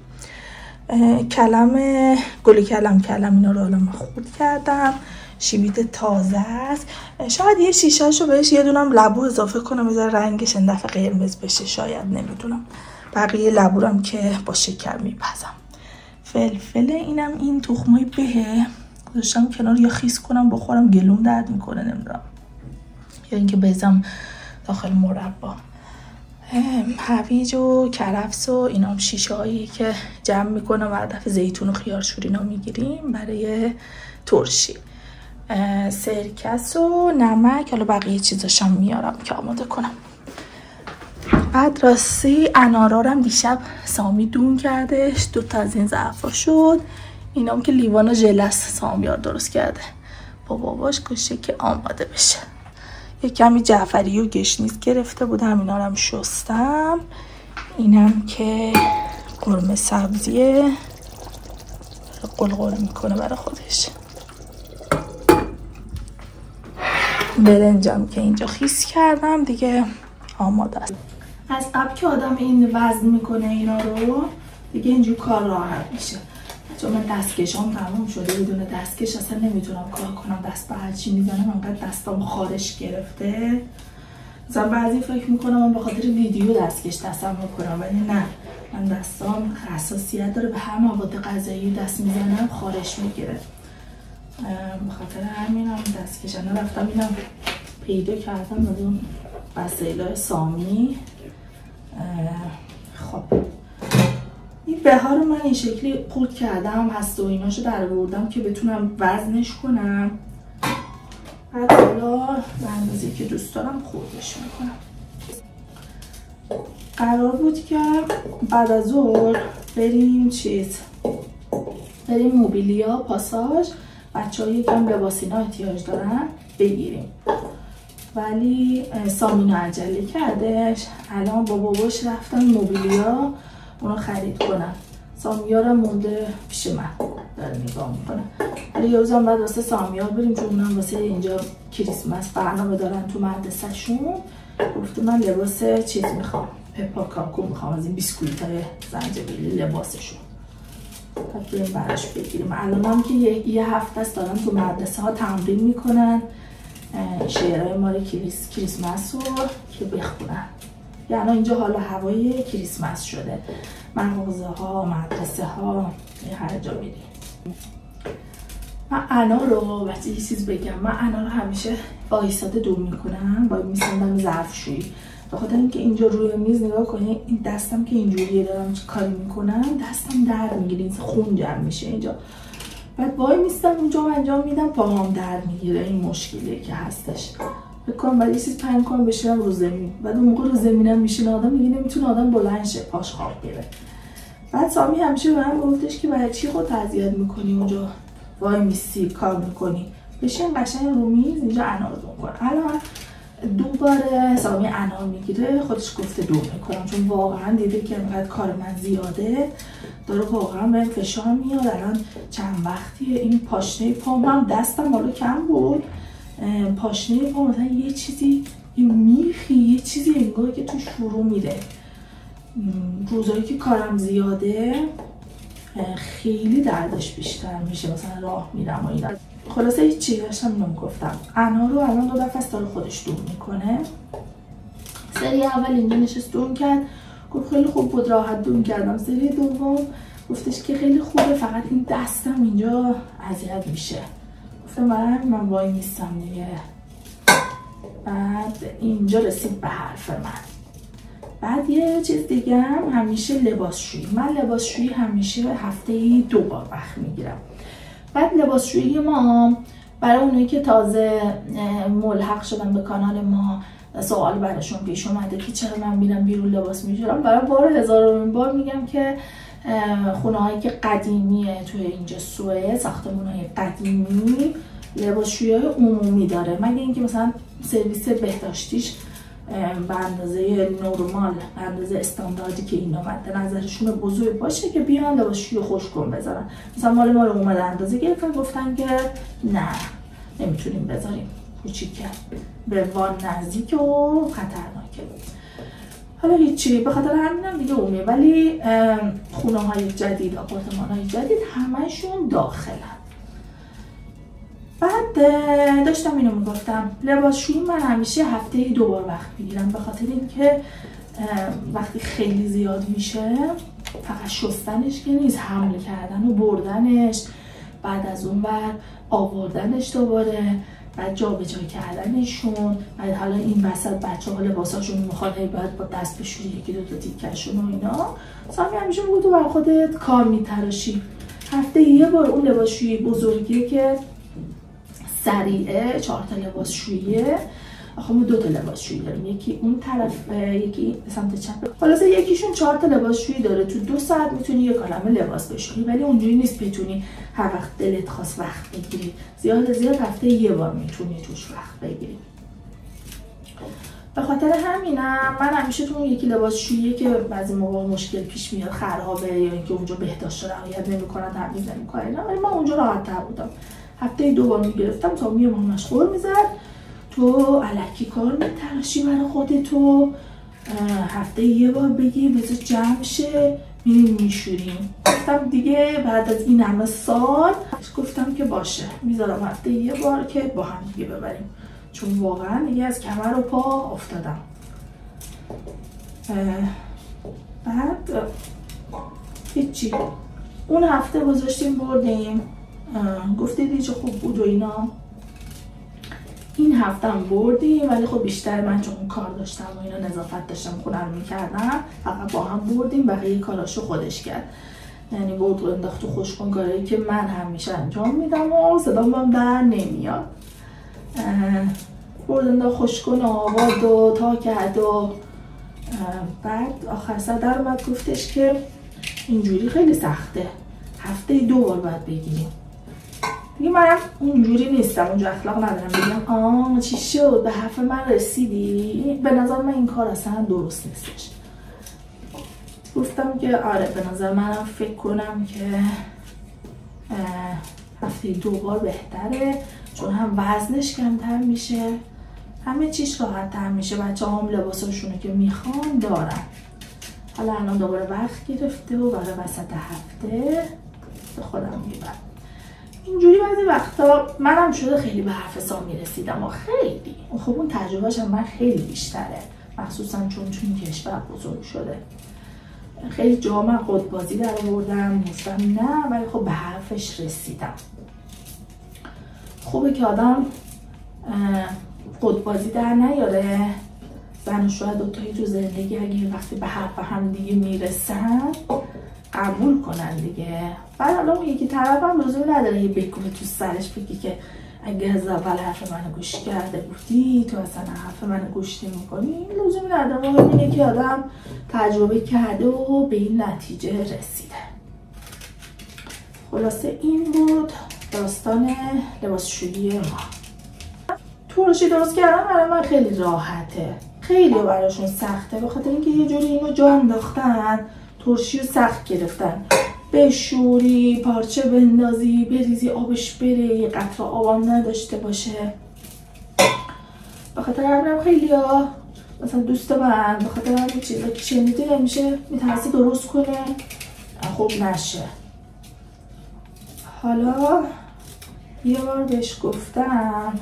گل کلم اینا رو الان خورد کردم. شیبید تازه است. شاید یه شیشه‌شو بهش یه دونم لبو اضافه کنم بذار رنگش این دفعه قرمز بشه، شاید، نمیدونم. بقیه لبورم که با شکر میپزم. فلفل اینم این تخمای بهه گذاشتم کنار یا خیس کنم بخورم، گلوم درد میکنه نمیدونم، یا اینکه بزنم داخل مربا. هویج و کرفس و اینام شیشه هایی که جمع میکنم هر دفعه زیتون و خیارشور اینا میگیریم برای ترشی. سرکس و نمک، حالا بقیه چیزاشم میارم که آماده کنم. بعد راستی انارارم دیشب سامی دون کردش، 2 تا از این ظرفا شد. اینام که لیوان و ژلس سامیار درست کرده با باباش کشه که آماده بشه. یه کمی جعفری و گشنیز گرفته بودم، اینا رو هم شستم. اینم که قرمه سبزیه قلقل میکنه برای خودش. برنجم که اینجا خیس کردم دیگه آماده است. از قبل که آدم این وزن میکنه اینا رو دیگه اینجور کار راحت میشه. چون من دستکشام تموم شده، بدون دستکش اصلا نمیتونم کار کنم. دست به هرچی میزنم انقدر دستام خارش گرفته. مثلا بعضی فکر میکنم من به خاطر ویدیو دستکش دستم میکنم، ولی نه، من دستام حساسیت داره به هر مواد غذایی دست میزنم خارش میگیره. به خاطر همینم دستکشم رفتم اینم پیدا کردم از اون وسایلای سامی. خب این بهار رو من این شکلی قورت کردم، هست و ایناشو در آوردم که بتونم وزنش کنم. بعد حالا به اندازه‌ای که دوست دارم خوردش میکنم. قرار بود که بعد از ظهر بریم بریم موبیلیا پاساژ، بچه‌ها یکم لباس اینا احتیاج دارن بگیریم، ولی سامینو عجله کردش. الان با باباش رفتن موبیلیا اونو خرید کنن. سامیارم مونده پیش من داره نگاه میکنه. ولی یه روزم بعد واسه سامیار بریم چون اونم واسه اینجا کریسمس برنامه دارن تو مدرسه شون. گفته من لباس چیز میخوام، پپا کاکو میخوام، از این بیسکویت های زنجبیلی لباسشون. تا برش بگیریم. الان هم که یه هفته است دارن تو مدرسه ها تمرین میکنن شعرهای مال کریسمس رو که بخونن. یعنی اینجا حالا هوای کریسمس شده، مغازه ها، مدرسه ها، هر جا میری. من انا رو وقتی یه چیز بگم، من انا رو همیشه وایساده دور میکنم، باید میسندم ظرفشویی، به خاطر اینکه اینجا روی میز نگاه کنید این دستم که اینجوریه دارم چه کاری میکنم، دستم درد میگیره، این خون جمع میشه اینجا. بعد وای میستم اونجا انجام میدم، پاهام درد میگیره. این مشکلیه که هستش. فکر کنم بعد یه چیز پهن کنم بشینم رو زمین، بعد اون موقع رو زمینم میشینه آدم دیگه نمیتونه آدم بلند شه، پاش خواب گیره. بعد سامی همیشه به من گفتش که برای چی خودت اذیت میکنی اونجا وای میستی کار میکنی، بشین قشنگ رو میز اینجا انار دون کن. الان دوباره سامی انار میگیره، خودش گفته دون میکنم چون واقعا دیده که انقدر کار من زیاده داره واقعا بهم فشار میاد. الان چند وقتیه این پاشنه پام هم دستم حالا کم بود، پاشنه پا مثلا یه چیزی میخی، یه چیزی انگار که تو شروع میره. روزایی که کارم زیاده خیلی دردش بیشتر میشه، مثلا راه میرم و اینا. خلاصه هیچی داشتم اینو گفتم. انار رو الان 2 دفعه داره خودش دون میکنه. سری اول اینجا نشست دون کرد، گفت خیلی خوب بود راحت دون کردم. سری دوم گفتش که خیلی خوبه فقط این دستم اینجا اذیت میشه. گفتم من وای میستم دیگه. بعد اینجا رسید به حرف من. بعد یه چیز دیگه هم همیشه لباسشویی. من لباسشویی همیشه هفته‌ای 2 بار وقت میگیرم. بعد لباسشویی ما برای اونایی که تازه ملحق شدن به کانال ما سوال براشون پیش اومده که چرا من میرم بیرون لباس میشورم، برای بار 1000مین بار میگم که خونه هایی که قدیمیه توی اینجا سوئد، ساختمون های قدیمی لباسشویی های عمومی داره، مگه اینکه مثلا سرویس بهداشتیش به اندازه نورمال، به اندازه استانداردی که اینا مد نظرشون بزرگ باشه که بیان لباسشویی خوش کن بذارن. مثلا مال ما رو اومدن اندازه گرفتن گفتن که نه نمیتونیم بذاریم، کوچیکه، به وان نزدیک و خطرناکه. حالا هیچی، به خاطر همینم دیگه عمومیه. ولی خونه های جدید، آپارتمان های جدید همشون داخلن. بعد داشتم اینو میگفتم لباسشویی من همیشه هفته‌ای 2 بار وقت میگیرم، به خاطر اینکه وقتی خیلی زیاد میشه فقط شستنش که نیست، حمل کردن و بردنش، بعد از اون بر آوردنش دوباره، بعد جابجا کردنشون، بعد حالا این وسط بچه‌ها لباساشون میخواد بعد با دست بشوری 1-2 تا تیکشون و اینا. سامی همیشه میگه تو بر خودت کار میتراشی. هفته یه بار اون لباسشویی بزرگیه که سریعه، 4 تا لباسشوییه. آخه ما 2 تا لباسشویی داریم، یکی اون طرف یکی سمت چپ. خلاصه یکیشون 4 تا لباسشویی داره، تو 2 ساعت میتونی یه کلمه لباس بشویی، ولی اونجوری نیست بتونی هر وقت دلت خواست وقت بگیری. زیاد هفته یه بار میتونی توش وقت بگیری. به خاطر همینم من همیشه تو اون یکی لباسشویی که بعضی موقع مشکل پیش میاد، خرابه یا اینکه اونجا بهداشت رعایت نمیکنن، تمیز نمیکنن، ولی من اونجا راحت‌تر بودم. هفته 2 بار میگرفتم تا میام مشغول میزد، تو الکی کار میتراشی برای خودتو، هفته یه بار بگی بذار جمع شه میریم میشوریم. گفتم دیگه بعد از این همه سال گفتم که باشه میذارم هفته یه بار که با هم دیگه ببریم، چون واقعا دیگه از کمر و پا افتادم. بعد هیچی، اون هفته گذاشتیم بردیم، گفتید چه خوب بود و اینا. این هفته هم بردیم، ولی خب بیشتر من چون کار داشتم و اینا نظافت داشتم خونه رو میکردم، فقط با هم بردیم، بقیه کاراشو خودش کرد. یعنی برد و انداخت و خوش کن، کاری که من همیشه انجام میدم و صدام هم در نمیاد. برد انداخت خوش کن، آورد و تا کرد و بعد آخر سر در اومد گفتش که اینجوری خیلی سخته، هفته 2 بار باید بگیریم. دیگه منم اونجوری نیستم، اونجا اخلاق ندارم بگم چی شد به حرف من رسیدی. به نظر من این کار اصلا درست نیستش. گفتم که آره به نظر منم فکر کنم که هفته 2 بار بهتره، چون هم وزنش کمتر میشه، همه چیش راحت تر میشه، بچه هم لباساشونو که میخوان دارن. حالا الان دوباره وقت گرفته و برای وسط هفته به خودم میبرم. اینجوری بعضی وقتا منم شده خیلی به حرف سام میرسیدم و خیلی خب اون تجربهش هم من خیلی بیشتره، مخصوصا چون تو این کشور بزرگ شده. خیلی جا من قطبازی در آوردم، نیستم نه، ولی خب به حرفش رسیدم. خوبه که آدم قطبازی در نیاره. زن و شوهر دوتایی تو زندگی اگه وقتی به حرف هم دیگه میرسن قبول کنن دیگه. بعد حالا اون یکی طرف هم لزومی نداره بکنه تو سرش بگی که اگه از اول حرف منو گوش کرده بودی تو اصلا حرف منو گوش نمی‌کنی. لزومی نداره، مهم اینه که آدم تجربه کرده و به این نتیجه رسیده. خلاصه این بود داستان لباسشویی ما. ترشی درست کردن برای من خیلی راحته، خیلی براشون سخته، به خاطر اینکه یه جوری اینو جا انداختن، ترشی رو سخت گرفتن. بشوری، پارچه بندازی، بریزی آبش بره، یه قطره آبم نداشته باشه. به خاطر همینم خیلی ها مثلا دوست من به خاطر همین چیزا که شنیده نمیشه میترسی درست کنه خوب نشه. حالا یه بار بهش گفتم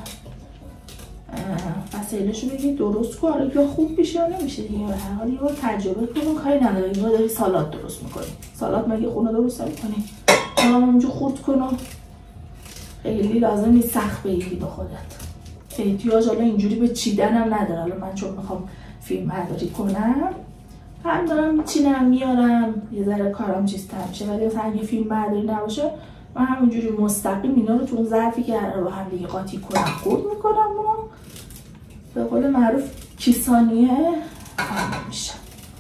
وسایلشو بگی درست کن، یا خوب میشه یا نمیشه دیگه. به هر حال یه بار تجربه کن، کاری نداره. یه بار داری سالاد درست میکنی، سالاد مگه خونه درست نمیکنی؟ همونجا خورد کن و خیلی لازم نیست سخت بگیری به خودت. احتیاج حالا اینجوری به چیدن هم نداره. حالا من چون میخوام فیلم برداری کنم هم دارم میچینم میارم، یه ذره کارم چیزتر میشه. ولی مثلا اگه فیلم برداری نباشه من همونجوری مستقیم اینا رو تو اون ظرفی که با هم دیگه قاطی کنم خورد میکنم و به قول معروف کیسانیه تمام میشه.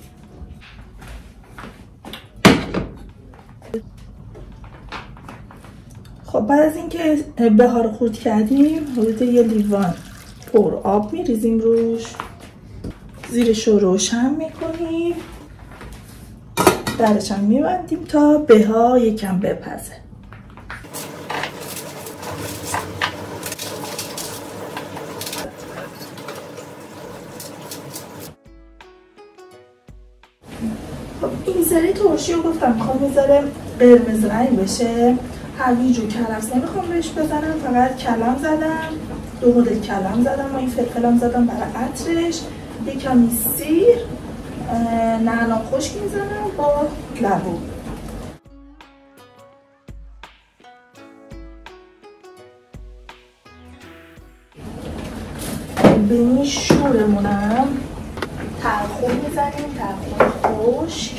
خب بعد از اینکه بهار رو خورد کردیم حدود یه لیوان پر آب میریزیم روش، زیرش رو روشن میکنیم، درش هم میبندیم تا بهار یکم بپزه. این سری ترشی رو گفتم میخوام میذاره قرمز رنگ بشه. هویج و کرفس نمیخوام بهش بزنم، فقط کلم زدم، 2 مدل کلم زدم و این فلفلم زدم برای عطرش. یه کمی سیر، نعنا خشک میزنم با لبو. به این شورمونم ترخون میزنیم، ترخون خشک.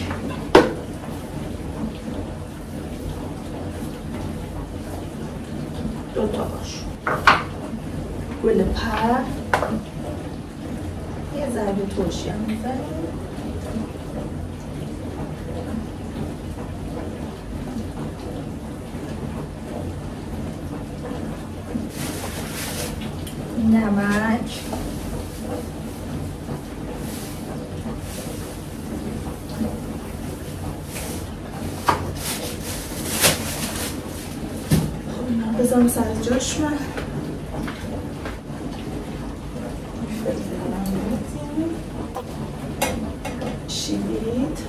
دو تا باش. گل پر، یه ذره ترشی هم میزنیم. نمک، بذارم سر جاش. من شیبید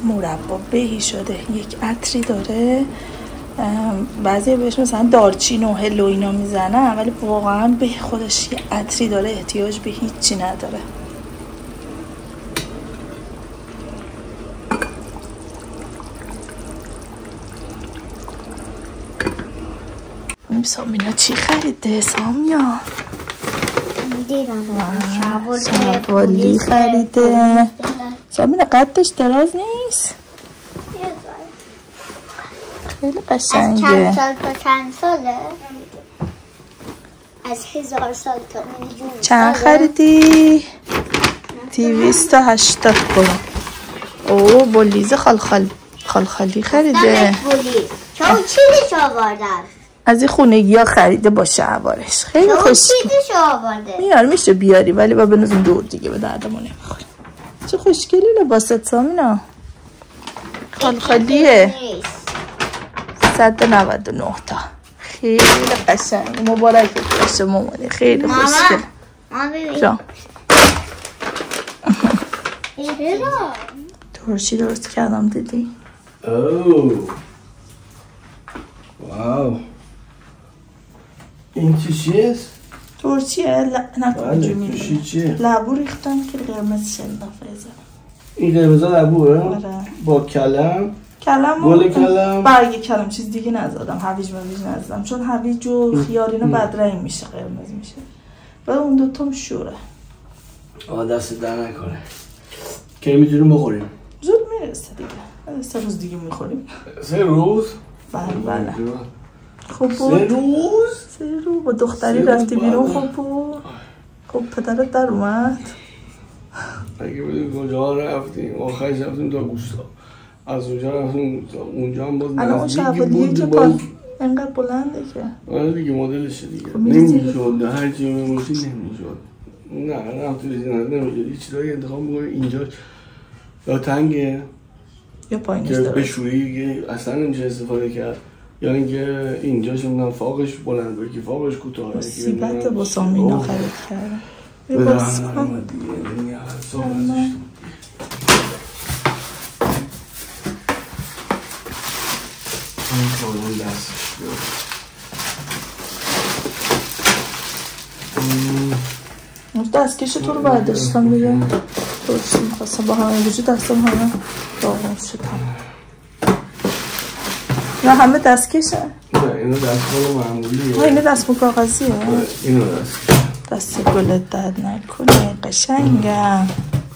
مربا بهی شده. یک عطری داره، بعضی بهش مثلا دارچین و هل و اینا میزنن، ولی واقعا به خودش یه عطری داره، احتیاج به هیچی نداره. سامینا چی خریده؟ سامیا دیدم شوالی خریده. سامینا قدش دراز نیست، خیلی قشنگه. از چند سال تا چند ساله؟ از 1000 سال تا میلیون. چند خریدی؟ 280 کرون. اوه با لیز خالخالی خریده. چون چیزش آوردن از این خونگی ها خریده با شلوارش. خیلی خوش میار، میشه بیاری ولی با بنازیم دور دیگه، به دردمون نمیخوره. چه خوشگلی لباست سامینا، خالخالیه. 199 تا، خیلی قشنگ. مبارک باشه مامانی، خیلی خوشگل. ماما ببین جا چرا؟ ترشی درست کردم دیدی؟ اوه واو، این چیست؟ ترشیه؟ نکن جو ترشی چیه؟ لبو ریختم که قرمز شندافه زنم. این قرمزا لبوه؟ آره. با کلم؟ گل کلم؟ برگ کلم، چیز دیگه نزدم. هویج نزدم چون هویج و خیار اینا بدرنگ میشه، قرمز میشه. و اون دوتام شوره. دست در نکنه. کی میتونیم بخوریم؟ زود میرسه دیگه، 3 روز دیگه میخوریم. 3 روز؟ بله خوب بود. 3 روز؟ 3 روز با دختری رفتی بیرون. خوب بود. خب پدرت در اومد؟ اگه بدیم کجا رفتیم، آخرش رفتیم تا گوشتا، از اونجا رفتیم اونجا هم باز الان اون شوالیه که اینقدر بلنده که آره دیگه مدلشه دیگه. نمیشد هر چی میموشی نمیشد. نه توریزی نمیشد. هیچ چیزایی انتخاب میکنه اینجا یا تنگه یا پایینش که داره بشوری اصلا نمیشه استفاده کرد، یا اینکه اینجا شون فاقش بلند بگی فاقش کوتاه. سیبت با سامینا خرید کردم. یه باز کن دستکش تو رو برداشتم دیگه. درستی میخواستم با همه وجود دستم همه داغون شدم. نه همه دستکشه؟ نه اینو دستمال معمولیه. اینو دستمال کاغذیه؟ اینو دستکشه. دست گلت درد نکنه، قشنگم.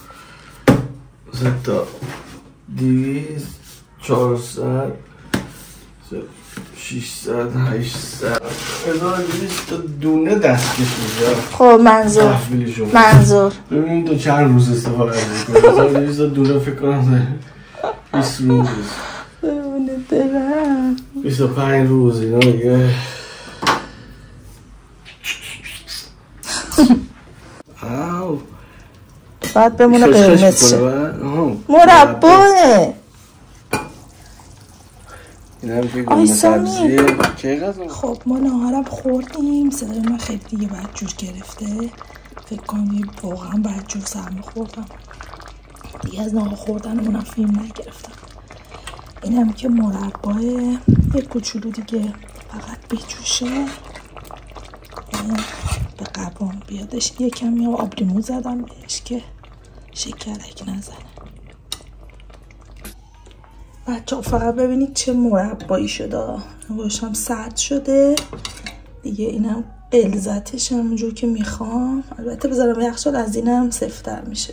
200 400 600 800 1200 دونه دستکش میشه. خب منظور ببینیم تو چند روز استفاده میکنی. 1200 دونه فکر کنم 20 روز ببونه درم 25 روز اینا دیگه. آو بعد بمونه قرمز شه. مرباه آی سامی. خب ما نهارم خوردیم، صدای من خیلی دیگه باید جور گرفته. فکر کنم واقعا باید جور سرما خوردم دیگه. از نهار خوردنمونم فیلم نگرفتم. اینم که مرباه یک کوچولو دیگه فقط بجوشه به قبام بیادش. یکم یا آب لیمو زدم بهش که شکرک نزنه. بچه فقط ببینید چه مربایی شده. گوشم سرد شده دیگه. اینم غلظتش همونجور که میخوام. البته بذارم یخچال از اینم سفت‌تر میشه.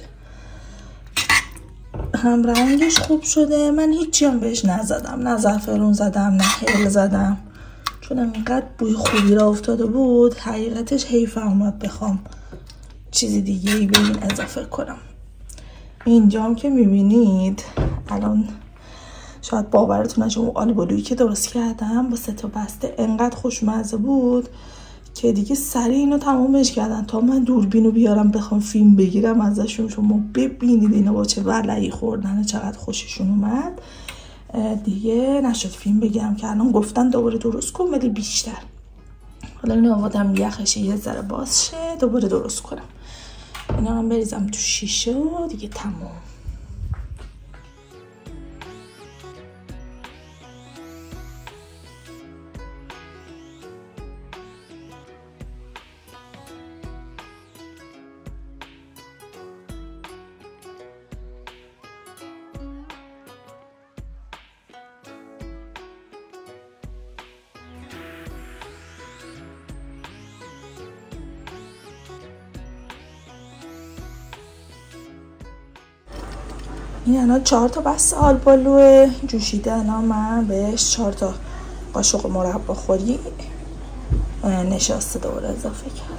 هم رنگش خوب شده. من هیچی هم بهش نزدم، نه زعفرون زدم نه هل زدم، چون اینقدر بوی خوبی را افتاده بود. حقیقتش حیف اومد بخوام چیزی دیگه ای به این اضافه کنم. اینجام که میبینید الان شاید باورتون نشه اون آلبالویی که درست کردم با 3 تا بسته انقدر خوشمزه بود که دیگه سریع اینو تمامش کردن تا من دوربینو بیارم بخوام فیلم بگیرم ازشون. شما ببینید اینا با چه ولعی خوردن، چقدر خوششون اومد. دیگه نشد فیلم بگیرم که الان گفتن دوباره درست کن ولی بیشتر. حالا اینو آوردم یخش یه ذره باز شه دوباره درست کنم. اینا هم بریزم تو شیشه و دیگه تمام. این الان 4 تا بسته آلبالو جوشیده. الان من بهش 4 تا قاشق مربا خوری نشاسته دوباره اضافه کردم.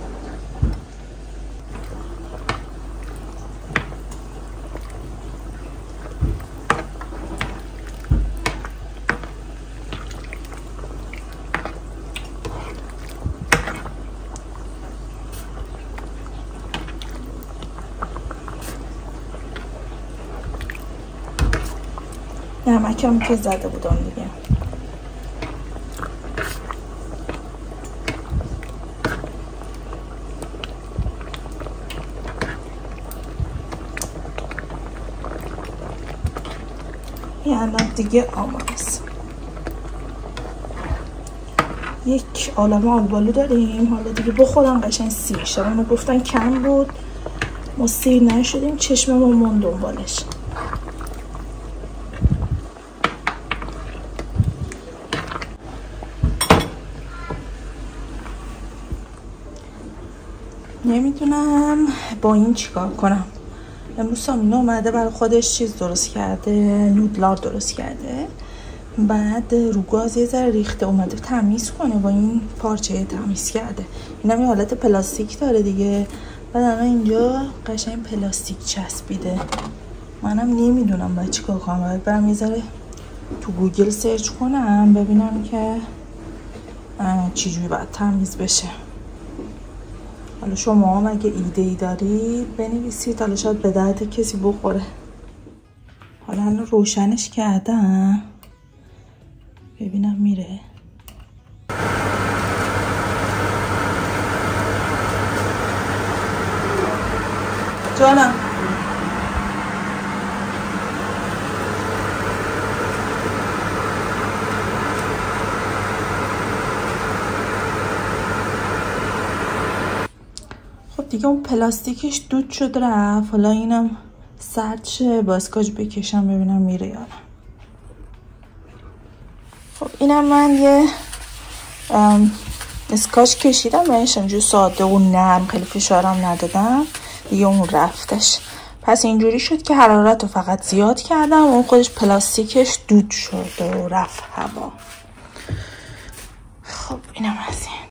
نمکم که زده بودم دیگه. الان دیگه آماده است. یک عالمه آلبالو داریم. حالا دیگه بخورم قشنگ سیر شه. اونو گفتن کم بود، ما سیر نشدیم، چشممون موند دنبالش. نمیدونم با این چیکار کنم. امروز سامینا اومده برای خودش چیز درست کرده، نودلار درست کرده، بعد رو گاز یه ذره ریخته، اومده تمیز کنه با این پارچه تمیز کرده. اینم یه حالت پلاستیک داره دیگه، بعد الان اینجا قشنگ پلاستیک چسبیده. منم نمیدونم باید چیکار کنم. باید برم یه ذره تو گوگل سرچ کنم ببینم که چجوری باید تمیز بشه. حالا شما هم اگه ایده‌ای دارید بنویسید، حالا شاید به درد کسی بخوره. حالا الان روشنش کردم ببینم میره. جانم دیگه اون پلاستیکش دود شد رفت. حالا اینم سرد شه با اسکاچ بکشم ببینم میره یا نه. خب اینم من یه اسکاچ کشیدم بهش، اینجور ساده و نرم، خیلی فشارم ندادم دیگه، اون رفتش. پس اینجوری شد که حرارت رو فقط زیاد کردم و اون خودش پلاستیکش دود شد و رفت هوا. خب اینم از این.